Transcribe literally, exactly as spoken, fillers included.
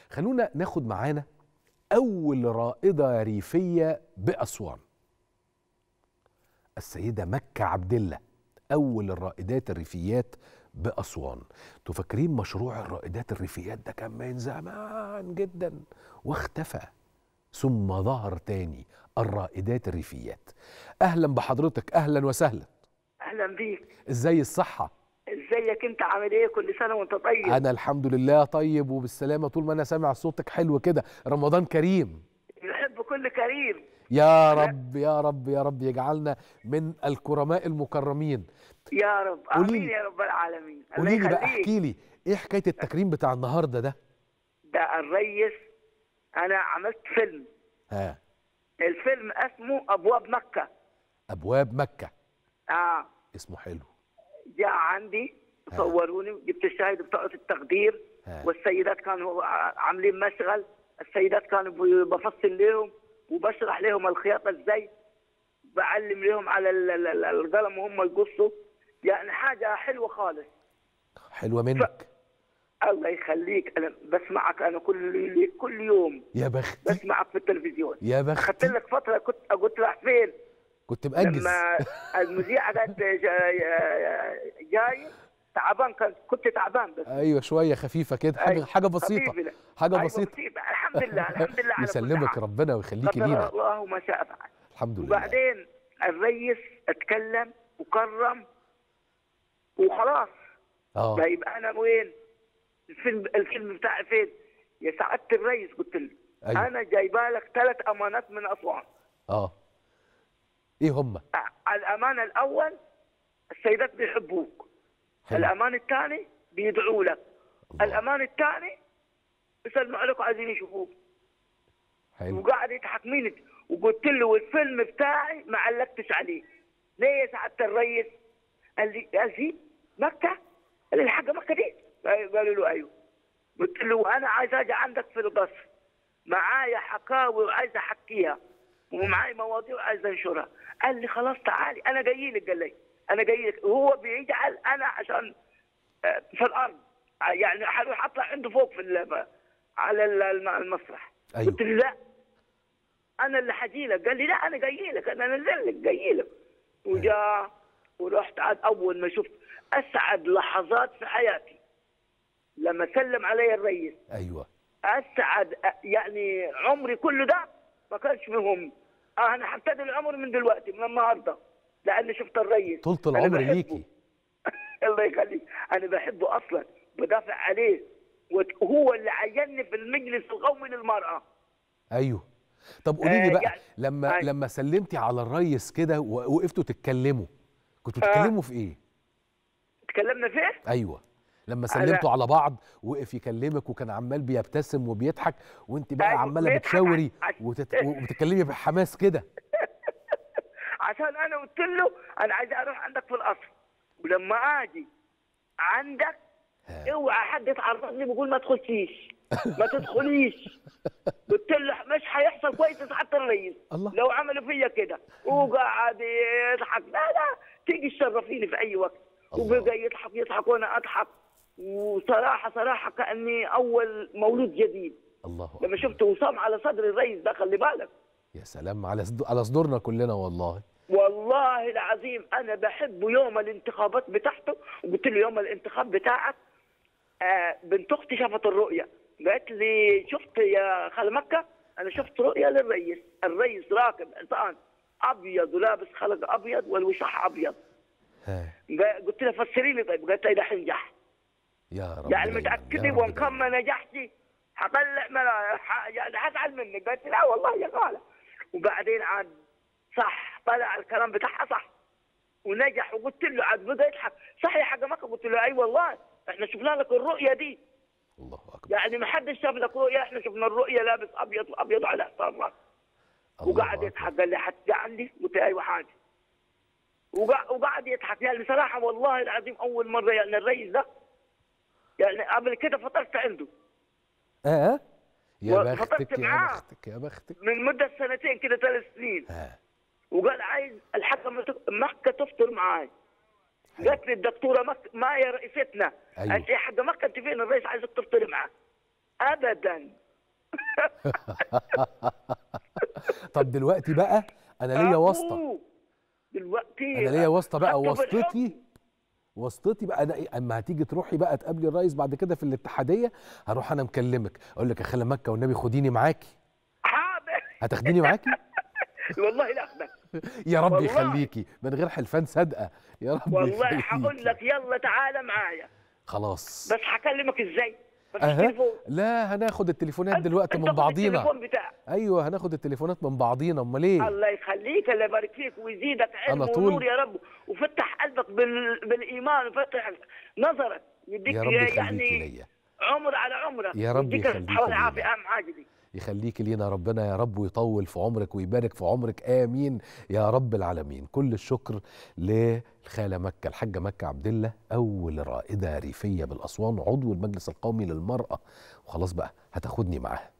خلونا ناخد معانا أول رائدة ريفية بأسوان، السيدة مكة عبد الله، أول الرائدات الريفيات بأسوان. انتوا فاكرين مشروع الرائدات الريفيات ده كان من زمان جدا واختفى، ثم ظهر تاني الرائدات الريفيات. أهلا بحضرتك، أهلا وسهلا. أهلا بيك. إزاي الصحة؟ ازيك انت، عامل ايه؟ كل سنه وانت طيب. انا الحمد لله طيب وبالسلامه، طول ما انا سامع صوتك حلو كده. رمضان كريم. يحب كل كريم. يا رب يا رب يا رب يجعلنا من الكرماء المكرمين يا رب، امين يا رب العالمين. قولي لي بقى، احكي لي ايه حكايه التكريم بتاع النهارده ده؟ ده الريس، انا عملت فيلم. ها. الفيلم اسمه ابواب مكه. ابواب مكه. اه اسمه حلو. جاء عندي صوروني، جبت الشاهد بطاقه التقدير. ها. والسيدات كانوا عاملين مشغل، السيدات كانوا بفصل لهم وبشرح لهم الخياطه ازاي، بعلم لهم على القلم وهم يقصوا، يعني حاجه حلوه خالص. حلوه منك. ف... الله يخليك، انا بسمعك انا كل كل يوم. يا بختي. بسمعك في التلفزيون. يا بختي. اخذت لك فتره كنت قلت راح فين؟ كنت مأجز. لما المذيعه قالت جاي تعبان، كنت تعبان بس. ايوه شويه خفيفه كده، حاجه حاجه بسيطه. حاجه أيوة بسيطه. بسيطه. الحمد لله الحمد لله على يسلمك ربنا ويخليكي لينا. الله ما شاء فعل. الحمد لله. وبعدين الريس اتكلم وكرم وخلاص. اه طيب انا وين؟ الفيلم الفيلم بتاعي فين؟ يا سعاده الريس قلت له أيوة. انا جايبه لك ثلاث امانات من اسوان. اه ايه هم؟ الامانه الاول السيدات بيحبوك. حلو. الامان الثاني بيدعوا لك. الله. الامان الثاني بيسلموا عليك وعايزين يشوفوك. حلو. وقاعد يضحك مني، وقلت له والفيلم بتاعي ما علقتش عليه. ليه يا سعاده الريس؟ قال لي قال لي مكه؟ قال لي الحاجه مكه دي؟ قالوا له ايوه. قلت له انا عايز اجي عندك في القصر، معايا حكاوي وعايز احكيها ومعايا مواضيع وعايز انشرها. قال لي خلاص تعالي انا جاي لك. قال لي انا جاي لك. وهو بيجعل انا عشان في الارض، يعني هروح اطلع عنده فوق في على المسرح. أيوه. قلت له لا انا اللي حجي لك. قال لي لا انا جاي لك، انا نازل لك جاي لك. وجاء ورحت. عاد اول ما شفت اسعد لحظات في حياتي لما سلم علي الريس. ايوه. اسعد يعني عمري كله ده ما كانش مهم. اه انا هبتدي العمر من دلوقتي من النهارده لاني شفت الريس. طولة العمر ليكي. الله يخليك. انا بحبه اصلا، بدافع عليه، وهو اللي عيني في المجلس القومي للمراه. ايوه. طب قولي لي بقى، يعني لما أيوة. لما سلمتي على الريس كده ووقفتوا تتكلموا، كنتوا بتتكلموا آه. في ايه؟ اتكلمنا في ايه؟ ايوه. لما سلمتوا على بعض وقف يكلمك وكان عمال بيبتسم وبيضحك وانت بقى أيوة. عماله بتشاوري وتت... وبتتكلمي بحماس كده. عشان انا قلت له انا عايز اروح عندك في القصر، ولما اجي عندك اوعى حد يتعرضني بيقول ما تخشيش ما تدخليش. قلت له مش هيحصل كويس يا سعاده الريس لو عملوا فيا كده. وقعد يضحك. لا لا تيجي تشرفيني في اي وقت. وبقى يضحك يضحك وانا اضحك. وصراحه صراحه كاني اول مولود جديد. الله. لما شفت وسام على صدر الريس ده، خلي بالك. يا سلام على على صدورنا كلنا والله. والله العظيم انا بحبه. يوم الانتخابات بتاعته وقلت له يوم الانتخاب بتاعك آه بنت اختي شافت الرؤيه، قالت لي شفت يا خال مكه؟ انا شفت رؤيه للريس. الريس راكب حصان ابيض ولابس خلق ابيض والوشاح ابيض. قلت لها فسري لي. طيب قالت لي ده حينجح. يا رب. يعني متاكده وان كان ما نجحتي هطلع يعني هزعل منك. قالت لي لا والله يا خاله. وبعدين عاد صح طلع الكلام بتاعها صح ونجح. وقلت له عاد بدا يضحك. صح يا حاجه مكه؟ قلت له اي أيوة والله احنا شفنا لك الرؤيه دي. الله اكبر. يعني ما حدش شاف لك رؤيه، احنا شفنا الرؤيه لابس ابيض ابيض على حصان راس. وقعد يضحك. قال لي حتى عندي؟ قلت له ايوه حاجه. وقعد يضحك. يعني بصراحه والله العظيم اول مره يعني الريس ده، يعني قبل كده فطرت عنده. اه يا بختك يا بختك يا بختك. من مده سنتين كده ثلاث سنين. اه. وقال عايز الحاجه مكه تفطر معاي. قالت لي الدكتوره مكه ما هي رئيستنا. أيوة. قالت لي يا حاجه مكه انت فين؟ الرئيس عايزك تفطري معاه. ابدا. طب دلوقتي بقى انا ليا واسطه. أبوه. دلوقتي انا ليا واسطه بقى، خدته واسطتي بالحضن. واسطتي بقى انا ايه، اما هتيجي تروحي بقى تقابلي الرئيس بعد كده في الاتحاديه، هروح انا مكلمك اقول لك يا خاله مكه والنبي خديني معاكي. حاضر. هتاخديني معاكي؟ والله لا اخدك. يا رب والله. يخليكي من غير حلفان صادقه، يا رب والله يخليكي. هقول لك يلا تعالى معايا، خلاص. بس هكلمك ازاي؟ مفيش اها تليفون. لا هناخد التليفونات دلوقتي أنت من خد بعضينا. التليفون بتاعك. ايوه هناخد التليفونات من بعضينا، امال ايه؟ الله يخليك، الله يبارك فيك ويزيدك علم أنا طول- ونور يا رب، وفتح قلبك بال... بالايمان، وفتح نظرك، يديك يا رب يخليكي يعني ليا، عمر على عمرك، يا رب ويديك يخليكي الصحة لينا. والعافيه، اهم حاجه دي. يخليكي لينا ربنا يا رب، ويطول في عمرك ويبارك في عمرك، آمين يا رب العالمين. كل الشكر للخالة مكة، الحاجة مكة عبد الله، أول رائدة ريفية بالأسوان، عضو المجلس القومي للمرأة، وخلاص بقى هتاخدني معاها.